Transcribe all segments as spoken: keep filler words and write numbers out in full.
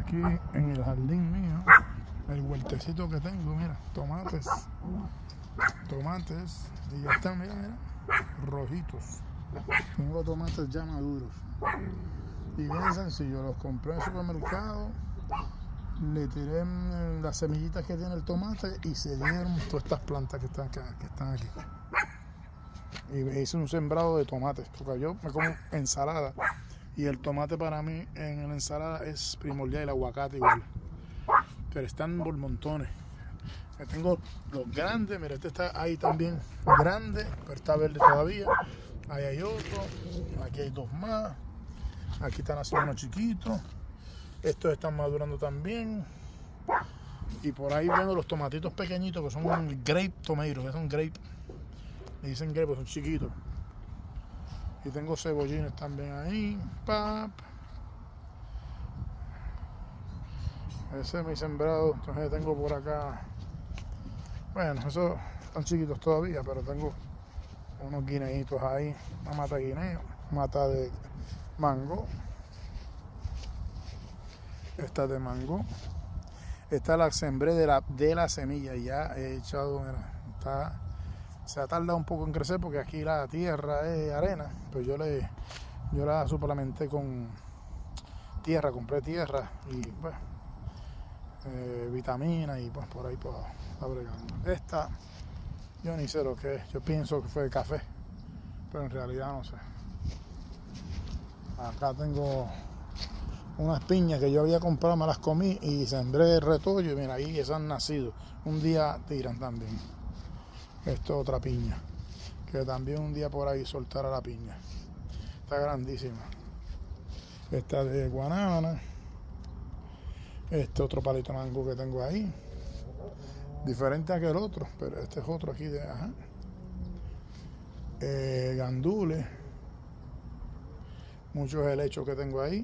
aquí en el jardín mío, el huertecito que tengo, mira, tomates, tomates, y ya están, mira, mira, rojitos. Tengo tomates ya maduros. Y bien sencillo, los compré en el supermercado, le tiré las semillitas que tiene el tomate y se dieron todas estas plantas que están, que están aquí. Y hice un sembrado de tomates, porque yo me como ensalada y el tomate para mí en la ensalada es primordial, el aguacate igual, pero están por montones. Yo tengo los grandes, mira, este está ahí también grande, pero está verde todavía. Ahí hay otro, aquí hay dos más, aquí están haciendo unos chiquitos, estos están madurando también. Y por ahí vengo los tomatitos pequeñitos que son grape tomatoes, que son grape. Le dicen grape, son chiquitos. Y tengo cebollines también ahí. Pap. Ese es mi sembrado. Entonces tengo por acá. Bueno, esos están chiquitos todavía, pero tengo unos guineitos ahí. Una mata de guineo, mata de mango. Esta de mango. Esta la sembré de la, de la semilla. Ya he echado, mira, está. Se ha tardado un poco en crecer porque aquí la tierra es arena, pero yo le yo la suplementé con tierra, compré tierra y pues eh, vitaminas y pues por ahí pues está bregando. Esta yo ni sé lo que es, yo pienso que fue de café, pero en realidad no sé. Acá tengo unas piñas que yo había comprado, me las comí y sembré el retoño y mira, ahí esas han nacido. Un día tiran también. Esto es otra piña, que también un día por ahí soltará la piña. Está grandísima. Esta de guanábana. Este otro palito de mango que tengo ahí. Diferente a que el otro, pero este es otro aquí de... Ajá. Eh, gandules. Muchos helechos que tengo ahí.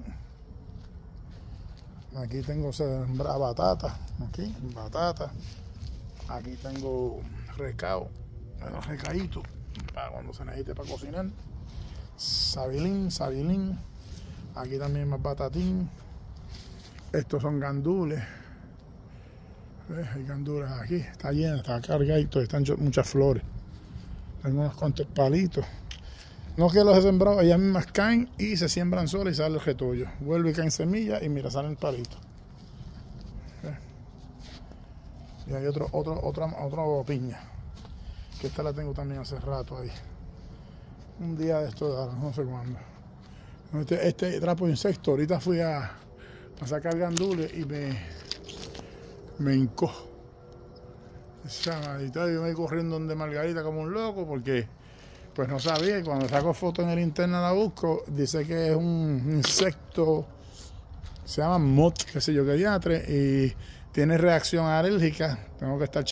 Aquí tengo sembrada batata. Aquí, batata. Aquí tengo recao, bueno, recaíto, para cuando se necesite para cocinar. Sabilin, sabilin. Aquí también más batatín. Estos son gandules. ¿Ves? Hay gandules aquí. Está lleno, está cargadito. Están muchas flores. Tengo unos cuantos palitos. No que los he sembrado, ellas mismas caen y se siembran solas y sale el retollo. Vuelve y caen semillas y mira, salen palitos. Y hay otro, otro, otra, otra piña, que esta la tengo también hace rato ahí. Un día de esto, no sé cuándo. Este, este trapo de insecto, ahorita fui a, a sacar gandules y me, me hincó. Esa maldita, yo me voy corriendo donde Margarita como un loco porque pues no sabía, y cuando saco foto en el internet la busco, dice que es un insecto, se llama mot, qué sé yo qué diatre, y tiene reacción alérgica, tengo que estar